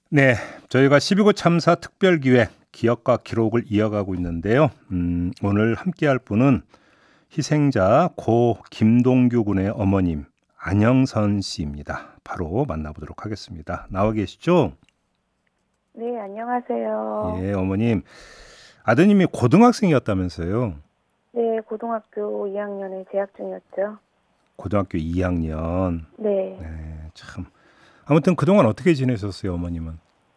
네, 저희가 12구 참사 특별기획 기억과 기록을 이어가고 있는데요. 오늘 함께할 분은 희생자 고 김동규 군의 어머님 안영선 씨입니다. 바로 만나보도록 하겠습니다. 나와 계시죠? 네, 안녕하세요. 예, 어머님. 아드님이 고등학생이었다면서요? 네, 고등학교 2학년에 재학 중이었죠. 고등학교 2학년. 네. 네, 참. 아무튼 그동안 어떻게 지내셨어요, 어머님은?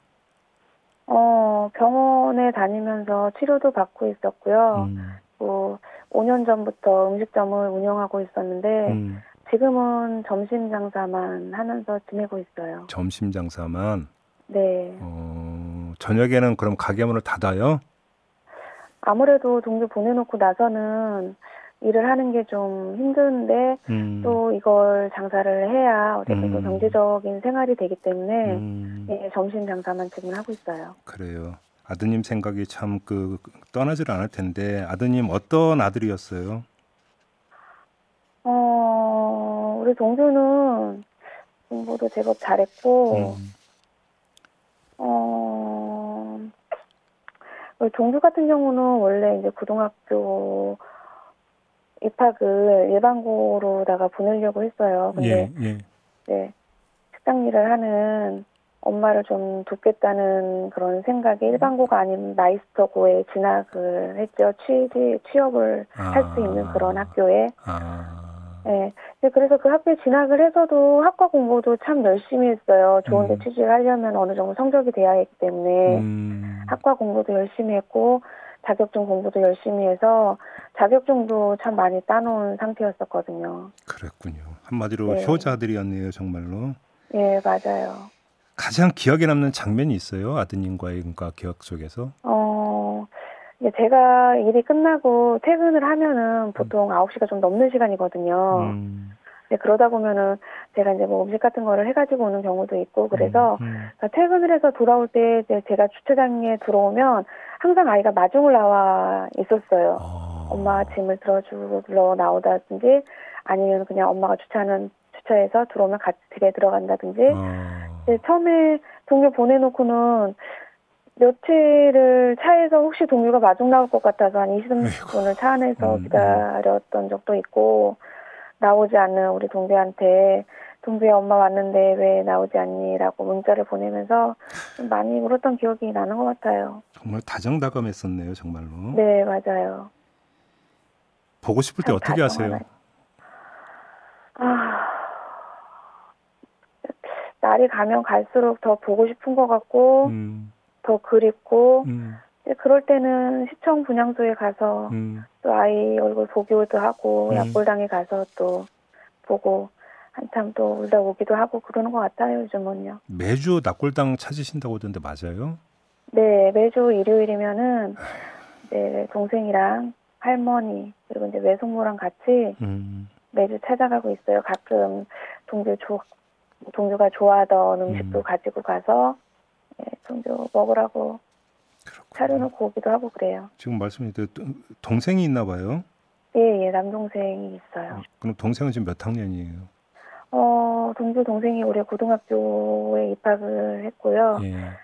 병원에 다니면서 치료도 받고 있었고요. 음, 5년 전부터 음식점을 운영하고 있었는데, 음, 지금은 점심 장사만 하면서 지내고 있어요. 점심 장사만. 네. 저녁에는 그럼 가게 문을 닫아요? 아무래도 동료 보내놓고 나서는 일을 하는 게 좀 힘든데, 음, 또 이걸 장사를 해야 어쨌든 또 음, 경제적인 생활이 되기 때문에, 음, 예, 점심 장사만 지금 하고 있어요. 그래요. 아드님 생각이 참 떠나질 않을 텐데 아드님 어떤 아들이었어요? 우리 동주는 공부도 제법 잘했고, 음, 어, 우리 동주 같은 경우는 원래 이제 고등학교 입학을 일반고로다가 보내려고 했어요. 근데, 예, 예. 네, 식당 일을 하는 엄마를 좀 돕겠다는 그런 생각에 일반고가 아닌 마이스터고에 진학을 했죠. 취업을 할 수 있는 그런 아, 학교에. 아, 네. 그래서 그 학교에 진학을 해서도 학과 공부도 참 열심히 했어요. 좋은 데 음, 취직을 하려면 어느 정도 성적이 돼야 하기 때문에 음, 학과 공부도 열심히 했고 자격증 공부도 열심히 해서 자격증도 참 많이 따놓은 상태였었거든요. 그랬군요. 한마디로 네. 효자들이었네요, 정말로. 예, 맞아요. 가장 기억에 남는 장면이 있어요, 아드님과의 기억 속에서? 어, 이제 제가 일이 끝나고 퇴근을 하면은 음, 보통 9시가 좀 넘는 시간이거든요. 음, 네, 그러다 보면은 제가 이제 뭐 음식 같은 거를 해가지고 오는 경우도 있고 음, 그래서 음. 퇴근을 해서 돌아올 때 이제 제가 주차장에 들어오면 항상 아이가 마중을 나와 있었어요. 엄마가 어, 짐을 들어주러 나오다든지 아니면 그냥 엄마가 주차하는 주차해서 들어오면 같이 집에 들어간다든지. 어, 네, 처음에 동료 보내놓고는 며칠을 차에서 혹시 동료가 마중 나올 것 같아서 한 20, 아이고, 30분을 차 안에서 음, 음. 기다렸던 적도 있고 나오지 않는 우리 동배한테 동배야 엄마 왔는데 왜 나오지 않니?라고 문자를 보내면서 좀 많이 울었던 기억이 나는 것 같아요. 정말 다정다감했었네요, 정말로. 네, 맞아요. 보고 싶을 때 참 어떻게 다정한 아이. 하세요? 아, 날이 가면 갈수록 더 보고 싶은 것 같고 음, 더 그립고 음, 이제 그럴 때는 시청 분향소에 가서 음, 또 아이 얼굴 보기도 하고 음. 약골당에 가서 또 보고 한참 또 울다 오기도 하고 그러는 것 같아요, 요즘은요. 매주 낙골당 찾으신다고 하던데 맞아요? 네, 매주 일요일이면은 이제 동생이랑 할머니 그리고 이제 외숙모랑 같이 음, 매주 찾아가고 있어요. 가끔 동주가 좋아하던 음식도 음, 가지고 가서 동주 먹으라고 그렇군요. 차려놓고 오기도 하고 그래요. 지금 말씀하신 동생이 있나 봐요? 예, 예, 남동생이 있어요. 그럼 동생은 지금 몇 학년이에요? 동주 동생이 올해 고등학교에 입학을 했고요. 예.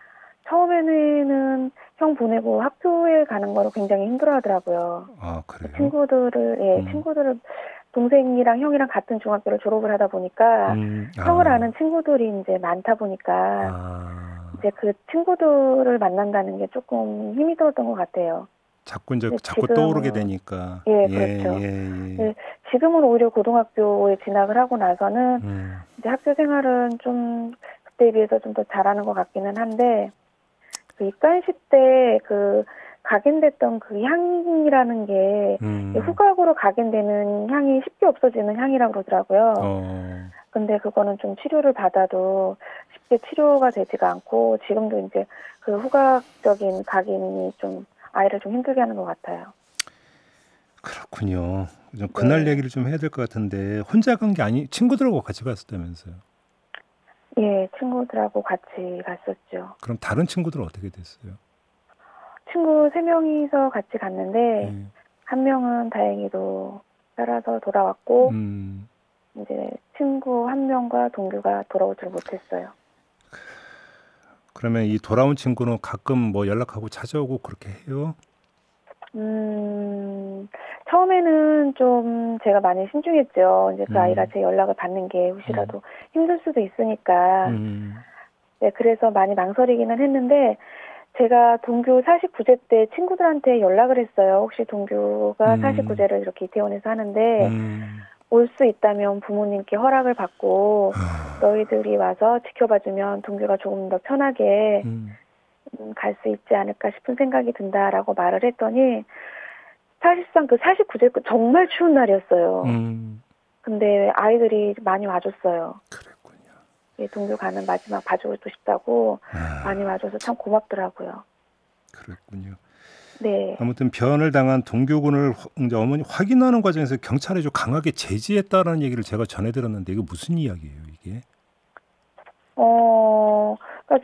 처음에는 형 보내고 학교에 가는 거를 굉장히 힘들어 하더라고요. 아, 그래요? 친구들을, 음, 동생이랑 형이랑 같은 중학교를 졸업을 하다 보니까 형을 아, 아는 친구들이 이제 많다 보니까 아. 이제 그 친구들을 만난다는 게 조금 힘이 들었던 것 같아요. 이제 근데 자꾸 떠오르게 지금은, 되니까. 예, 예, 그렇죠. 예, 예. 네, 지금은 오히려 고등학교에 진학을 하고 나서는 음, 이제 학교 생활은 좀 그때에 비해서 좀 더 잘하는 것 같기는 한데 그 입간식 때 그 각인됐던 그 향이라는 게 음, 후각으로 각인되는 향이 쉽게 없어지는 향이라고 그러더라고요. 어, 근데 그거는 좀 치료를 받아도 쉽게 치료가 되지가 않고 지금도 이제 그 후각적인 각인이 좀 아이를 좀 힘들게 하는 것 같아요. 그렇군요. 좀 그날 네. 얘기를 좀 해야 될 것 같은데 혼자 간 게 아니 친구들하고 같이 갔었다면서요. 예, 친구들하고 같이 갔었죠. 그럼 다른 친구들은 어떻게 됐어요? 친구 3명이서 같이 갔는데 예. 한 명은 다행히도 살아서 돌아왔고 음, 이제 친구 한 명과 동료가 돌아오질 못했어요. 그러면 이 돌아온 친구는 가끔 뭐 연락하고 찾아오고 그렇게 해요? 처음에는 좀 제가 많이 신중했죠. 이제 그 아이가 음, 제 연락을 받는 게 음, 혹시라도 힘들 수도 있으니까. 음, 네, 그래서 많이 망설이기는 했는데, 제가 동교 49제 때 친구들한테 연락을 했어요. 혹시 동교가 음, 49제를 이렇게 이태원에서 하는데, 음. 올 수 있다면 부모님께 허락을 받고, 너희들이 와서 지켜봐주면 동교가 조금 더 편하게 음, 갈 수 있지 않을까 싶은 생각이 든다라고 말을 했더니, 사실상 그 49제 정말 추운 날이었어요. 음. 근데 아이들이 많이 와줬어요. 그랬군요. 예, 동교 가는 마지막 봐주고 싶다고 많이 아, 와줘서 참 고맙더라고요. 그랬군요. 네. 아무튼 변을 당한 동교군을 이제 어머니 확인하는 과정에서 경찰이 좀 강하게 제지했다라는 얘기를 제가 전해 들었는데 이게 무슨 이야기예요, 이게? 그러니까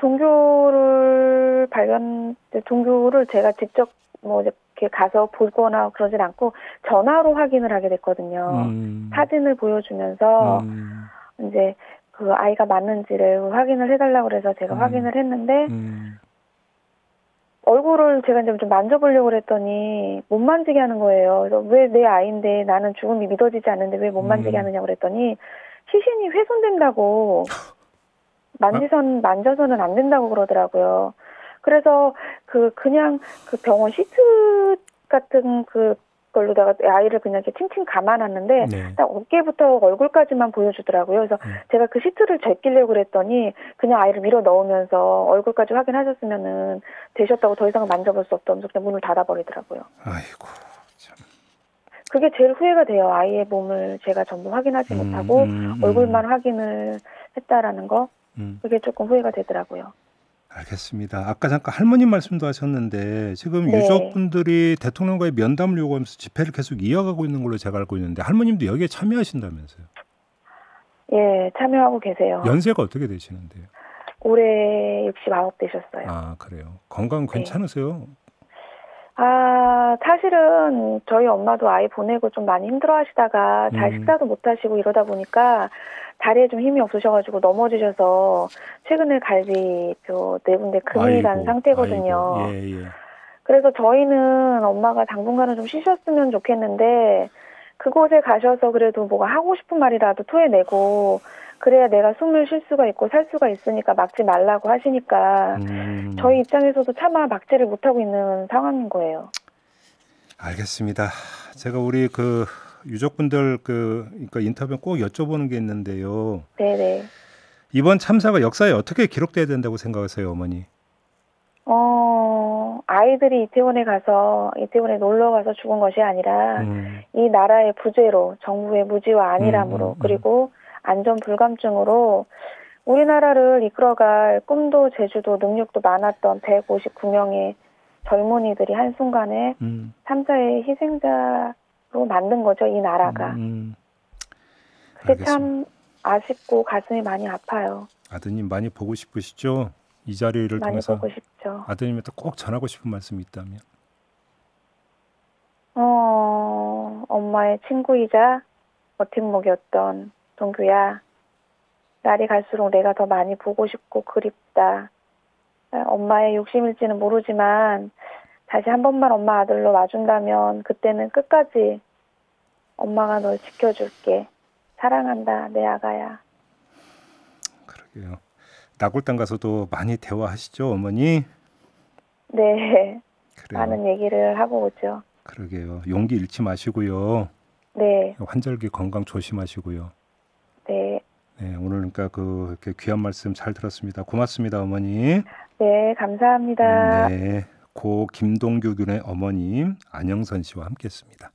종교를 제가 직접 뭐 이렇게 가서 보거나 그러진 않고 전화로 확인을 하게 됐거든요. 음, 사진을 보여주면서 음, 이제 그 아이가 맞는지를 확인을 해달라고 그래서 제가 음, 확인을 했는데 음, 얼굴을 제가 이제 좀 만져보려고 그랬더니 못 만지게 하는 거예요. 그래서 왜 내 아이인데 나는 죽음이 믿어지지 않는데 왜 못 만지게 음. 하느냐고 그랬더니 시신이 훼손된다고 아, 만져서는 안 된다고 그러더라고요. 그래서 그냥 그 병원 시트 같은 걸로다가 아이를 그냥 이렇게 칭칭 감아놨는데 네. 딱 어깨부터 얼굴까지만 보여주더라고요. 그래서 음. 제가 그 시트를 제끼려고 그랬더니 그냥 아이를 밀어 넣으면서 얼굴까지 확인하셨으면은 되셨다고 더 이상 만져볼 수 없다면서 그냥 문을 닫아버리더라고요. 아이고, 참. 그게 제일 후회가 돼요. 아이의 몸을 제가 전부 확인하지 음, 못하고 음, 얼굴만 음, 확인을 했다라는 거. 음. 그게 조금 후회가 되더라고요. 알겠습니다. 아까 잠깐 할머님 말씀도 하셨는데 지금 네. 유족분들이 대통령과의 면담을 요구하면서 집회를 계속 이어가고 있는 걸로 제가 알고 있는데 할머님도 여기에 참여하신다면서요? 예, 참여하고 계세요. 연세가 어떻게 되시는데요? 올해 69 되셨어요. 아, 그래요. 건강 네. 괜찮으세요? 사실은 저희 엄마도 아이 보내고 좀 많이 힘들어 하시다가 잘 음, 식사도 못 하시고 이러다 보니까 다리에 좀 힘이 없으셔가지고 넘어지셔서 최근에 갈비뼈 네 군데 금이 간 아이고, 아이고, 상태거든요. 예, 예. 그래서 저희는 엄마가 당분간은 좀 쉬셨으면 좋겠는데 그곳에 가셔서 그래도 뭐가 하고 싶은 말이라도 토해내고 그래야 내가 숨을 쉴 수가 있고 살 수가 있으니까 막지 말라고 하시니까 저희 음, 입장에서도 차마 막지를 못하고 있는 상황인 거예요. 알겠습니다. 제가 우리 그 유족분들 그러니까 인터뷰 꼭 여쭤보는 게 있는데요. 네네. 이번 참사가 역사에 어떻게 기록돼야 된다고 생각하세요, 어머니? 아이들이 이태원에 놀러 가서 죽은 것이 아니라 음, 이 나라의 부재로 정부의 무지와 음, 안일함으로 음. 그리고 안전 불감증으로 우리나라를 이끌어갈 꿈도 재주도 능력도 많았던 159명의 젊은이들이 한순간에 음, 3사의 희생자로 만든 거죠, 이 나라가. 음, 그게 알겠습니다. 참 아쉽고 가슴이 많이 아파요. 아드님 많이 보고 싶으시죠? 이 자리를 많이 통해서 보고 싶죠. 아드님한테 꼭 전하고 싶은 말씀이 있다면. 엄마의 친구이자 버팀목이었던 동규야, 날이 갈수록 내가 더 많이 보고 싶고 그립다. 엄마의 욕심일지는 모르지만 다시 한 번만 엄마 아들로 와준다면 그때는 끝까지 엄마가 널 지켜줄게. 사랑한다, 내 아가야. 그러게요. 나골당 가서도 많이 대화하시죠, 어머니? 네, 그래요. 많은 얘기를 하고 오죠. 그러게요. 용기 잃지 마시고요. 네, 환절기 건강 조심하시고요. 네, 네, 오늘 그러니까 이렇게 귀한 말씀 잘 들었습니다. 고맙습니다, 어머니. 네, 감사합니다. 네, 고 김동규 군의 어머님 안영선 씨와 함께했습니다.